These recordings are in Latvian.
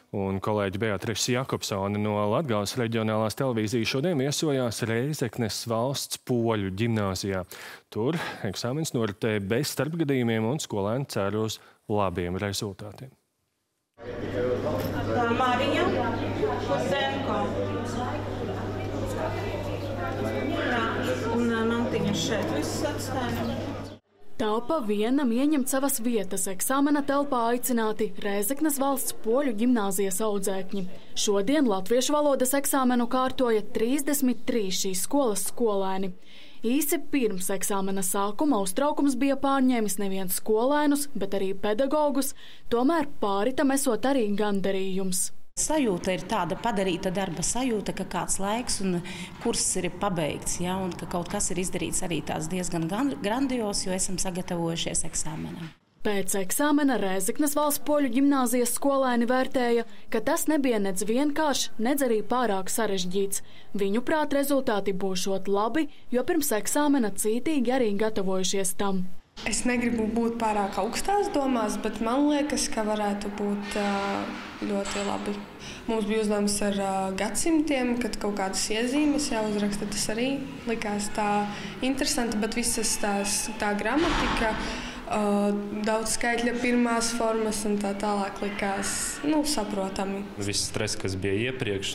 Un kolēģi Beatrice Jakobsone no Latgales reģionālās televīzijas šodien viesojās Rēzeknes valsts poļu ģimnāzijā. Tur eksāmens noritēja bez starpgadījumiem un skolēni cer uz labiem rezultātiem. Mariņa, Kusenko. Un mantiņa šeit viss atstājam. Telpa vienam ieņemt savas vietas eksāmena telpā aicināti Rēzeknes valsts poļu ģimnāzijas audzēkņi. Šodien latviešu valodas eksāmenu kārtoja 33 šīs skolas skolēni. Īsi pirms eksāmena sākuma uztraukums bija pārņēmis nevien skolēnus, bet arī pedagogus, tomēr pāri tam esot arī gandarījums. Sajūta ir tāda padarīta darba sajūta, ka kāds laiks un kurs ir pabeigts, ja, un ka kaut kas ir izdarīts arī tās diezgan grandios, jo esam sagatavojušies eksāmenam. Pēc eksāmena Rēzeknes valsts poļu ģimnāzijas skolēni vērtēja, ka tas nebija nec vienkāršs, nec arī pārāk sarežģīts. Viņuprāt, rezultāti būšot labi, jo pirms eksāmena cītīgi arī gatavojušies tam. Es negribu būt pārāk augstās domās, bet man liekas, ka varētu būt ļoti labi. Mums bija uzdevums ar gadsimtiem, kad kaut kādas iezīmes jāuzraksta. Tas arī likās tā interesanti, bet visas tā gramatika, daudz skaitļa pirmās formas un tā tālāk likās saprotami. Viss stress, kas bija iepriekš,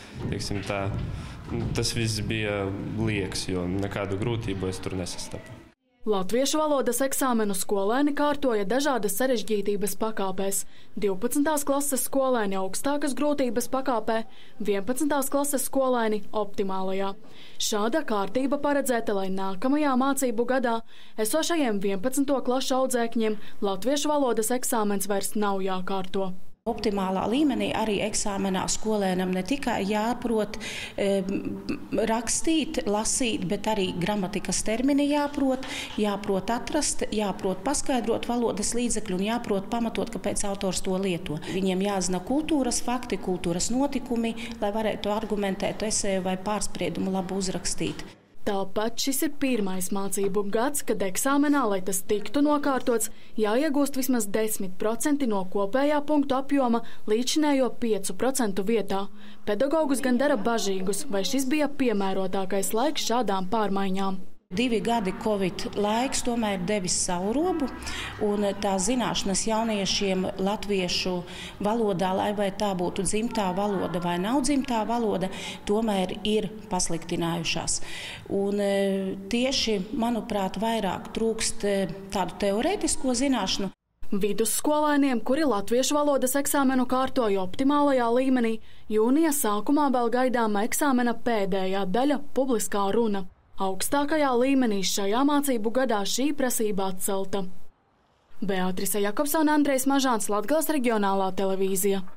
tas viss bija liekas, jo nekādu grūtību es tur nesastapu. Latviešu valodas eksāmenu skolēni kārtoja dažādas sarežģītības pakāpēs. 12. klases skolēni augstākas grūtības pakāpē, 11. klases skolēni optimālajā. Šāda kārtība paredzēta, lai nākamajā mācību gadā esošajiem 11. klašu audzēkņiem latviešu valodas eksāmens vairs nav jākārto. Optimālā līmenī arī eksāmenā skolēnam ne tikai jāprot rakstīt, lasīt, bet arī gramatikas termini jāprot atrast, jāprot paskaidrot valodas līdzekļu un jāprot pamatot, kāpēc autors to lieto. Viņiem jāzina kultūras fakti, kultūras notikumi, lai varētu argumentēt esēju vai pārspriedumu labu uzrakstīt. Tāpat šis ir pirmais mācību gads, kad eksāmenā, lai tas tiktu nokārtots, jāiegūst vismaz 10% no kopējā punktu apjoma līdzinējo 5% vietā. Pedagogus gan dara bažīgus, vai šis bija piemērotākais laiks šādām pārmaiņām. 2 gadi Covid laiks tomēr devis savu robu, un tā zināšanas jauniešiem latviešu valodā, lai vai tā būtu dzimtā valoda vai nav dzimtā valoda, tomēr ir pasliktinājušās. Un tieši, manuprāt, vairāk trūkst tādu teorētisko zināšanu. Vidusskolēniem, kuri latviešu valodas eksāmenu kārtoja optimālajā līmenī, jūnija sākumā vēl gaidāma eksāmena pēdējā daļa – publiskā runa. Augstākajā līmenī šajā mācību gadā šī prasība atcelta. Beatrice Jakobsone, Andrejs Mažāns, Latgales reģionālā televīzija.